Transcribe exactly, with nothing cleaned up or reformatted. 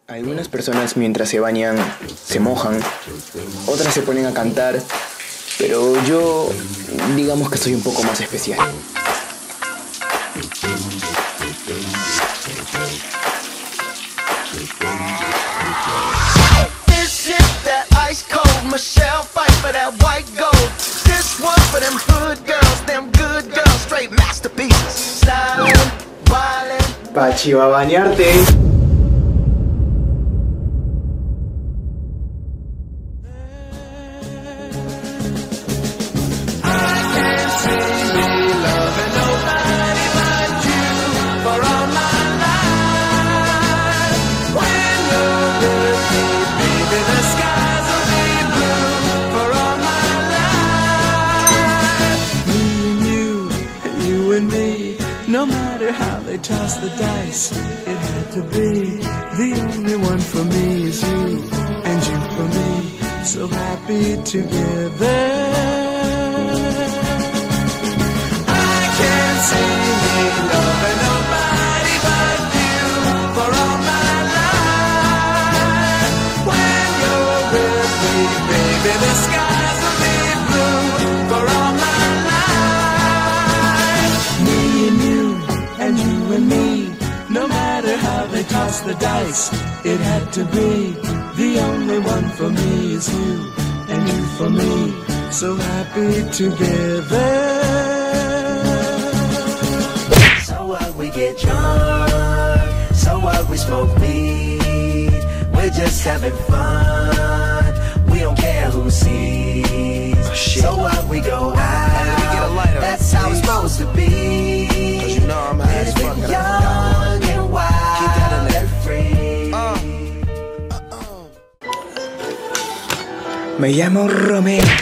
Algunas personas mientras se bañan se mojan, otras se ponen a cantar, pero yo digamos que soy un poco más especial. This is that ice cold Michelle fight for that white gold. This one for them hood girls, them good girls, straight masterpieces. Stylin', wildin'. Pachi va a bañarte. No matter how they toss the dice, it had to be. The only one for me is you, and you for me, so happy together. I can't see me loving nobody but you for all my life. When you're with me, baby, the skies will be blue for all my no matter how they toss the dice, it had to be. The only one for me is you, and you for me, so happy together. So what, we get drunk, so what, we smoke weed. We're just having fun, we don't care who sees. Oh, so what, we go out, we get a lighter. That's how it's supposed to be. Cause you know I'm high as fuck. Young and wild, keep that in there. Free. Uh. Me llamo Romeo.